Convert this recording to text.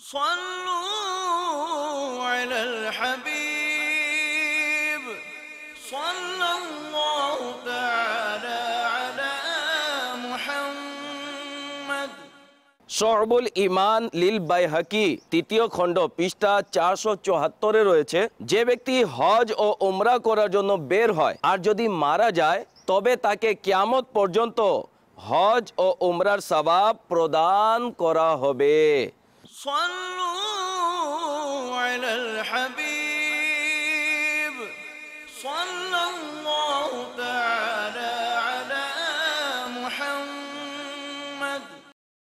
صلوا على الحبيب صلى الله تعالى على محمد। শুআবুল ঈমান লিল বাইহাকি তৃতীয় খণ্ড পৃষ্ঠা 474 রয়েছে, যে ব্যক্তি হজ ও উমরা করার জন্য বের হয় আর যদি মারা যায় তবে তাকে কিয়ামত পর্যন্ত হজ ও উমরার সওয়াব প্রদান করা হবে। صلوا على الحبيب